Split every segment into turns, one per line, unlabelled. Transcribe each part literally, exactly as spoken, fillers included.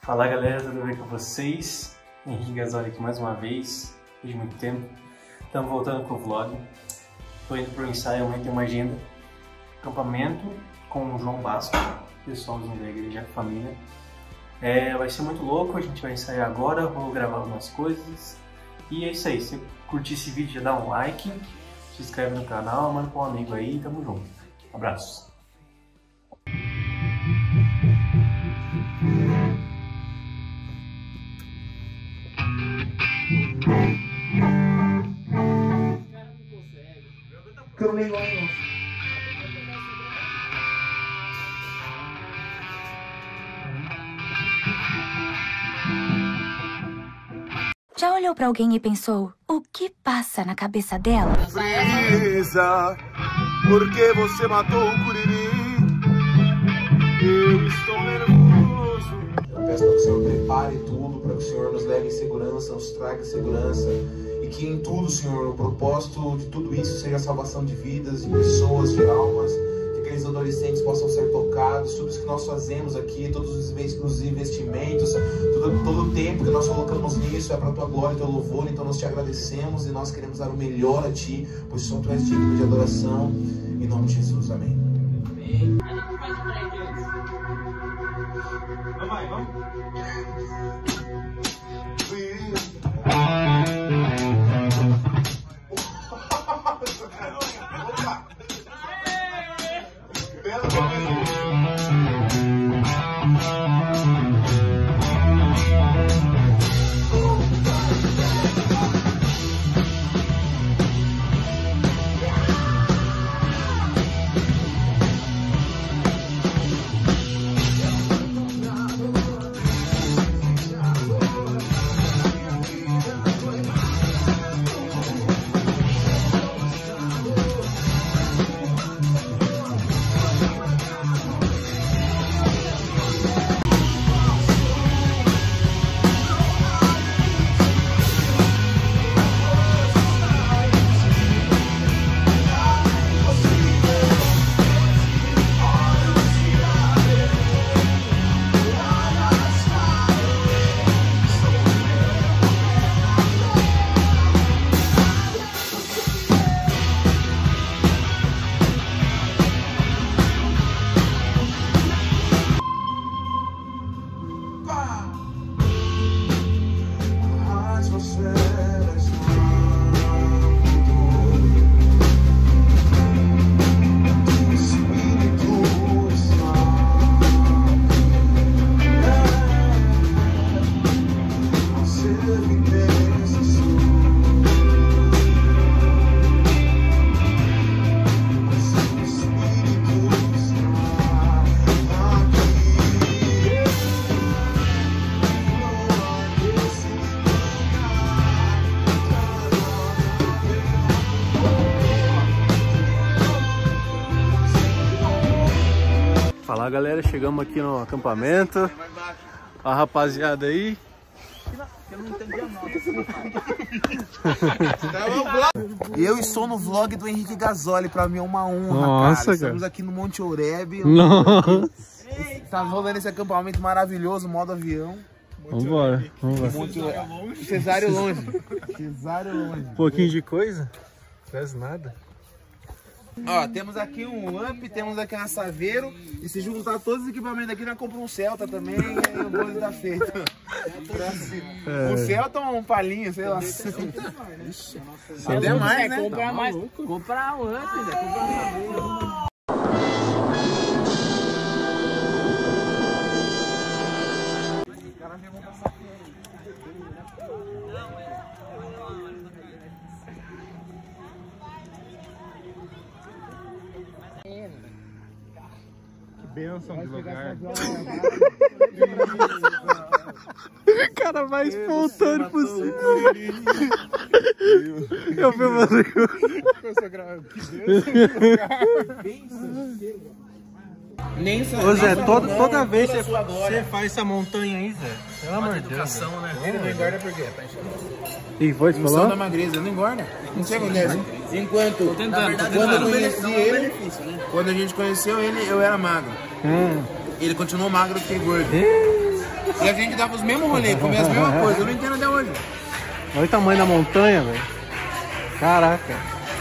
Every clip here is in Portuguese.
Fala galera, tudo bem com vocês? Henrique Gasoli aqui mais uma vez, depois de muito tempo. Estamos voltando com o vlog. Estou indo para o ensaio, amanhã tem uma agenda. Acampamento com o João Basco, pessoalzinho da igreja, família. É, vai ser muito louco, a gente vai ensaiar agora, vou gravar algumas coisas. E é isso aí, se curtir esse vídeo já dá um like, se inscreve no canal, manda para um amigo aí, tamo junto. Abraços.
Já olhou pra alguém e pensou, o que passa na cabeça dela?
Brisa, porque você matou o Curiri? Eu estou nervoso.
Eu peço para que o Senhor prepare tudo, para que o Senhor nos leve em segurança, nos traga segurança. E que em tudo, Senhor, o propósito de tudo isso seja a salvação de vidas, de pessoas, de almas. Que aqueles adolescentes possam ser tocados. Tudo isso que nós fazemos aqui, todos os investimentos, todo, todo o tempo que nós colocamos nisso é para a Tua glória e Teu louvor. Então nós Te agradecemos e nós queremos dar o melhor a Ti, pois só Tu és digno de adoração. Em nome de Jesus, amém. Amém.
Vai, vamos.
Fala galera, chegamos aqui no acampamento. A rapaziada aí.
Eu não entendi a nota. Eu estou no vlog do Henrique Gasoli, pra mim é uma honra.
Nossa,
cara.
cara.
Estamos aqui no Monte Oreb.
Nossa.
Tá rolando esse acampamento maravilhoso, modo avião.
Vambora, vambora.
Monte Oreb. Cesário longe. Cesário longe.
Um pouquinho de coisa? Não faz nada.
Ó, temos aqui um Amp, temos aqui uma Saveiro. E se juntar todos os equipamentos aqui, nós compramos um Celta também. E aí o bolo tá feito. É. Um Celta ou um Palinho, sei lá. Até mais, né?
Comprar mais. Comprar um Amp, né? Comprar um Saveiro.
Bênção de lugar. O cara mais espontâneo possível. Eu vi você. Ô Zé, todo, toda vez que você faz essa montanha aí, Zé, pelo amor de Deus.
Né? Ele não engorda por quê?
E foi te
Função
falar?
da magreza, não engorda. Não sei quando é. Enquanto,
tentando,
quando eu conheci ele, quando a gente conheceu ele, eu era magro.
Hum.
Ele continuou magro, eu fiquei gordo. E a gente dava os mesmos rolês, comia as mesmas coisas. Eu não entendo até hoje.
Olha o tamanho da montanha, velho. Caraca.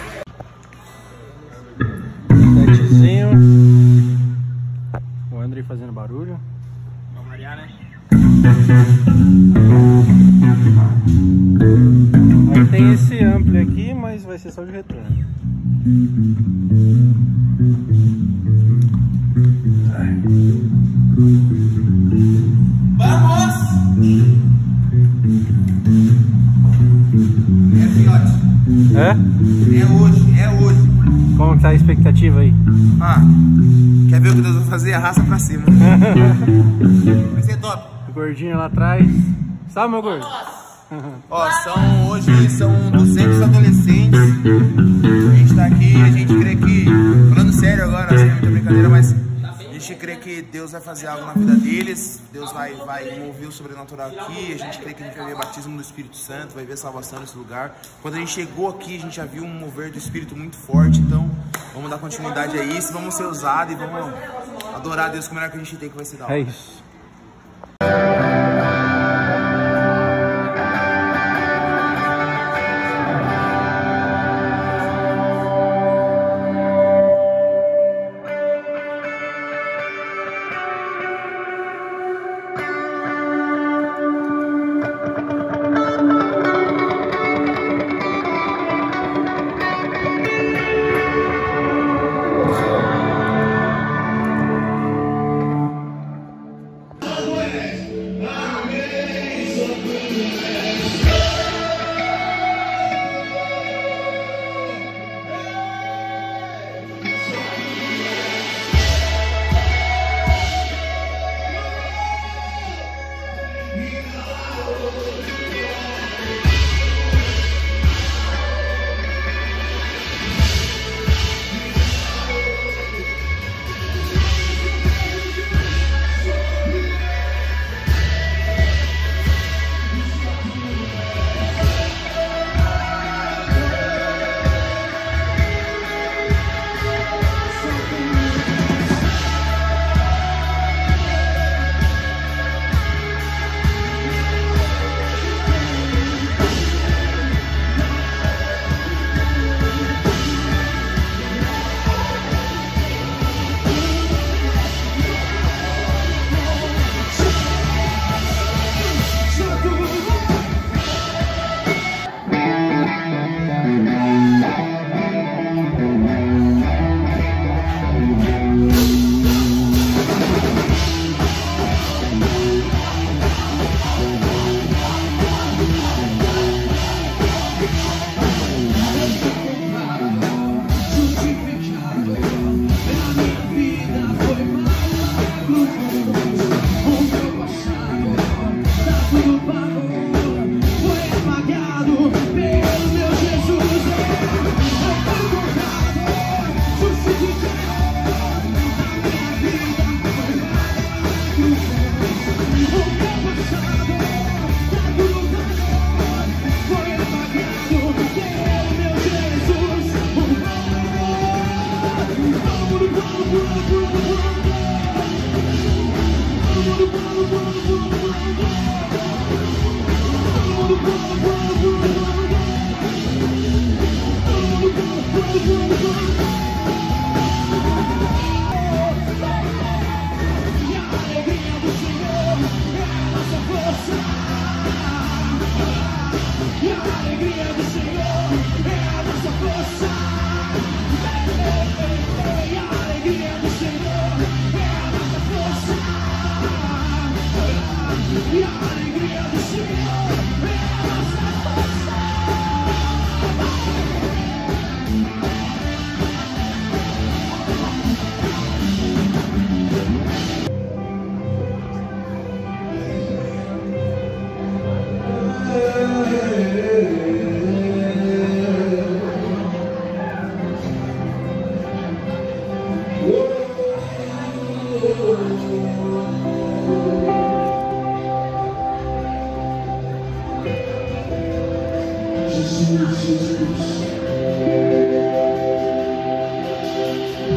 Setezinho. O André fazendo barulho.
Vamos variar, né?
Aí tem esse ampli aqui, mas vai ser só de retorno.
Vamos! É, filhote.
É?
É hoje, é hoje.
Como que tá a expectativa aí?
Ah, quer ver o que Deus vai fazer? Arrasta pra cima. Vai ser top.
O gordinho lá atrás. Sabe, meu gordo?
Ó, são, hoje são duzentos adolescentes. A gente tá aqui, a gente crê que, falando sério agora, sem muita brincadeira, mas a gente crê que Deus vai fazer algo na vida deles. Deus vai, vai mover o sobrenatural aqui. A gente crê que a gente vai ver batismo do Espírito Santo, vai ver salvação nesse lugar. Quando a gente chegou aqui, a gente já viu um mover do Espírito muito forte. Então, vamos dar continuidade a isso, vamos ser usados e vamos adorar a Deus com o melhor que a gente tem, que vai ser da hora.
É isso.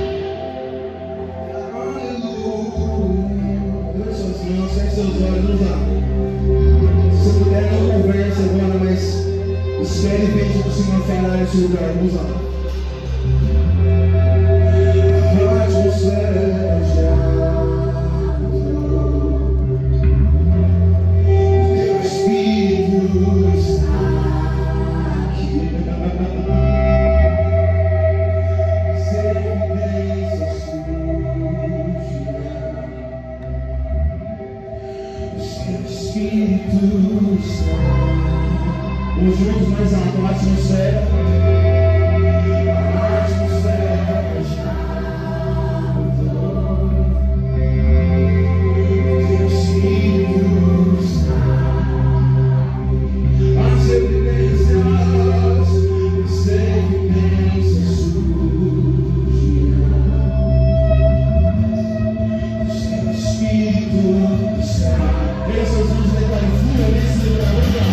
Seus olhos,
Se puder, não converse agora, mas espere e veja o que o Senhor fará nesse lugar. Vamos lá. Paz no céu já. Teu Espírito está aqui. Sem evidência suja. Seu Espírito está. Vamos juntos mais alto, lá no céu. Lá no céu já. Teu Espírito está. As evidências, as evidências surgirão. Seu Espírito está. Essas luzes declarem fúria nesse lugar.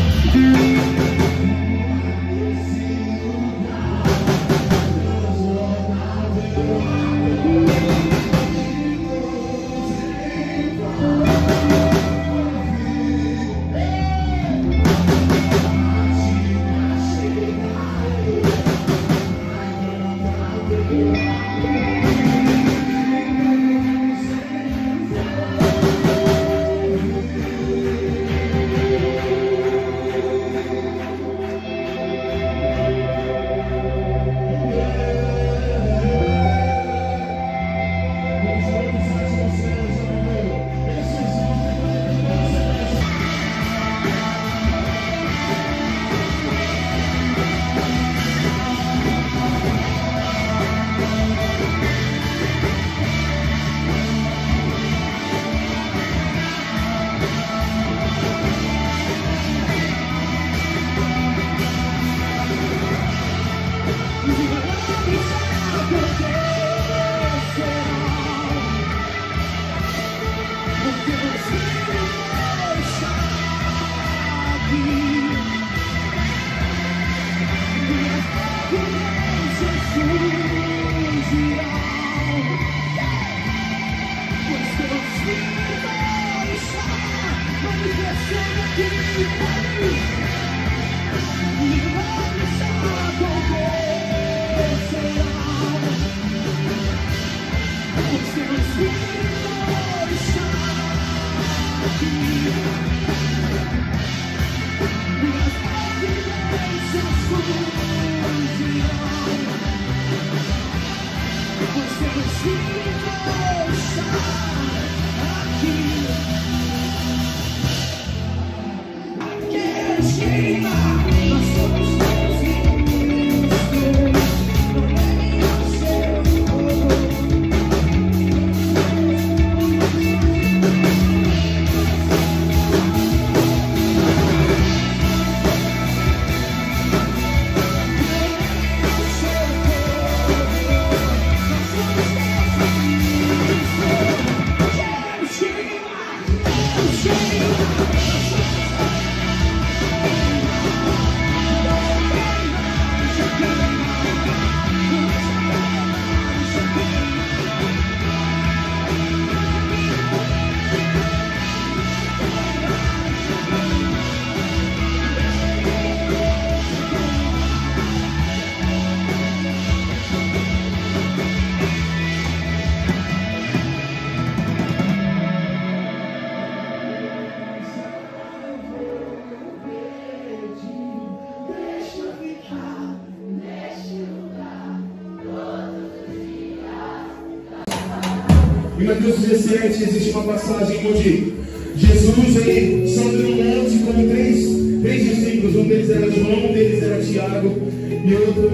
Em Mateus dezessete existe uma passagem onde Jesus ele sobe no monte com três, três discípulos. Um deles era João, um deles era Tiago e outro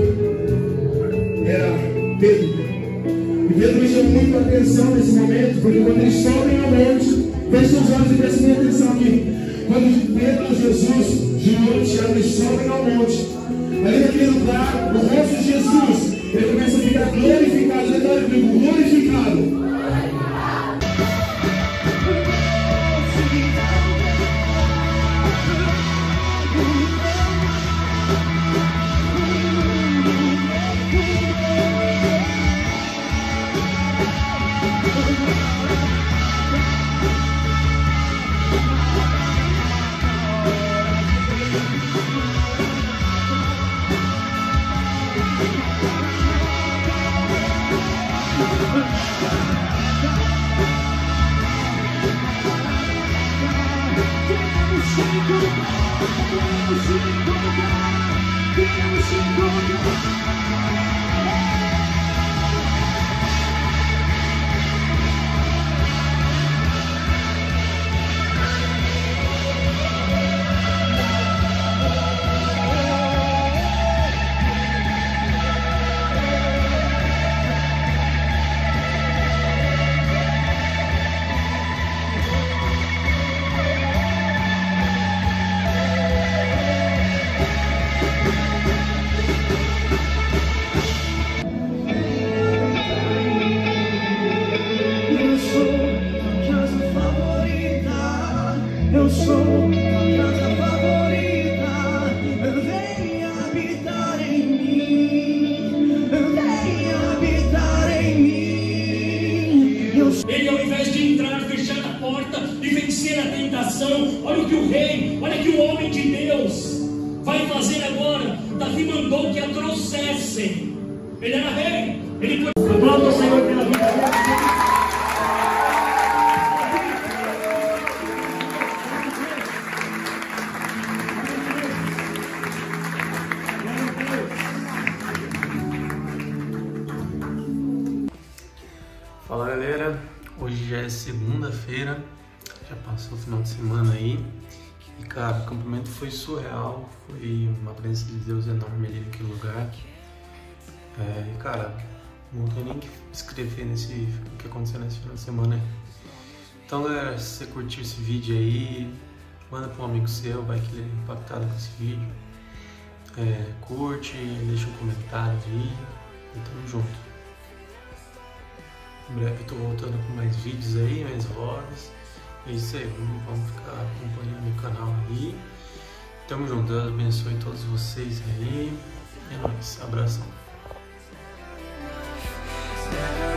era Pedro. E Pedro me chamou muito a atenção nesse momento, porque quando eles sobem ao monte, feche seus olhos e preste bem atenção aqui. Quando Pedro, Jesus, João e Tiago eles sobem ao monte, ali naquele lugar, o rosto de Jesus ele começa a ficar glorificado. Detalhe comigo, glorificado.
Eu sou tua casa favorita, venha habitar em mim, venha habitar em mim. Eu sou...
Ele, ao invés de entrar, fechar a porta e vencer a tentação, olha o que o rei, olha o que o homem de Deus vai fazer agora. Davi mandou que a trouxessem. Ele era rei, ele foi... Aplauda o Senhor pela vida dele.
Fala galera, hoje já é segunda-feira, já passou o final de semana aí e cara, o acampamento foi surreal, foi uma presença de Deus enorme ali naquele lugar. É, e cara, não tem nem o que escrever nesse, o que aconteceu nesse final de semana aí. Então galera, se você curtiu esse vídeo aí, manda para um amigo seu, vai que ele é impactado com esse vídeo. É, curte, deixa um comentário aí e tamo junto. Em breve eu tô voltando com mais vídeos aí, mais vlogs. É isso aí, vamos, vamos ficar acompanhando meu canal aí. Tamo junto, Deus abençoe todos vocês aí. É nóis, abração.